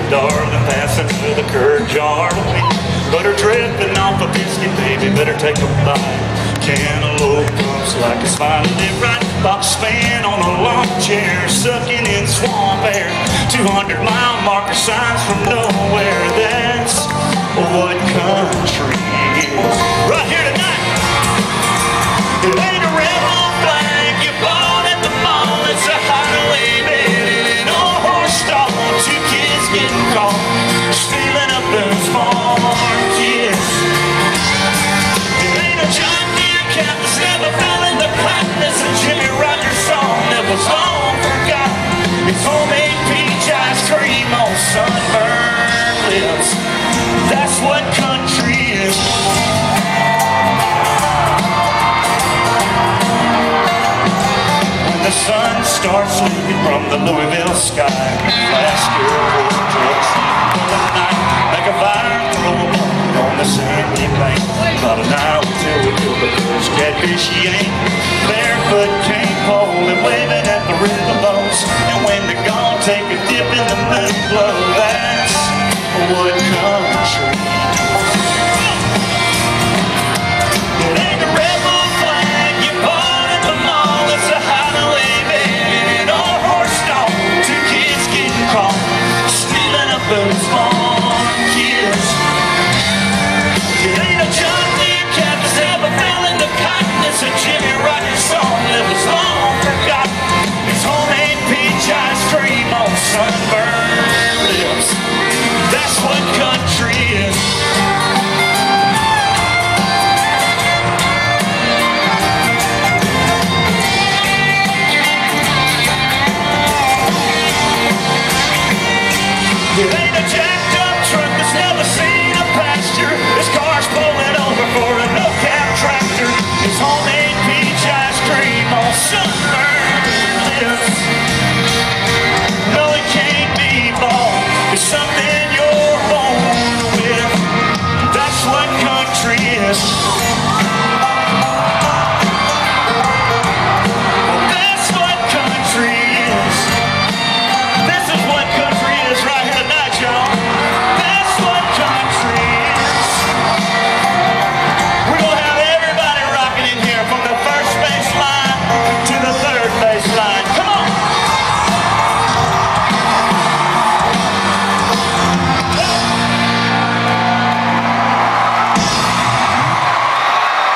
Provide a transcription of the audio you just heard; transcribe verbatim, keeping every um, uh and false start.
darling, passing through the curd jar. Butter dripping off a biscuit, baby, better take a bite. Cantaloupe looks like it's finally right. Box fan on a lawn chair, sucking in swamp air. two hundred mile marker signs from nowhere. That's what country is. Right here tonight. It ain't a rebel flag you bought at the mall. It's a hideaway bed in an old horse stall. Two kids getting caught stealing up those farm kids. It ain't a John Deere cat that's never fell in the pot. It's a Jimmy Rogers song that was long forgotten. It's homemade peach ice cream on sunburned lips. That's what country is. When the sun starts leaving from the Louisville sky, last year was just the night. Make a fire, throw a bone on the sandy bank. About an hour till we do the first catfish yank. Barefoot cane pole and waving at the river boats. And when they're gone, take a dip in the moon glow. That's what country is. It ain't a rebel flag you bought at the mall. It's a hideaway bed in an old horse stall. Two kids getting caught stealing up those farm kids. It ain't a John Deere cat that's ever fell in the cotton. It's a Jimmy Rogers song that was long forgotten. It's homemade peach ice cream on sunburned lips. That's what country is. It ain't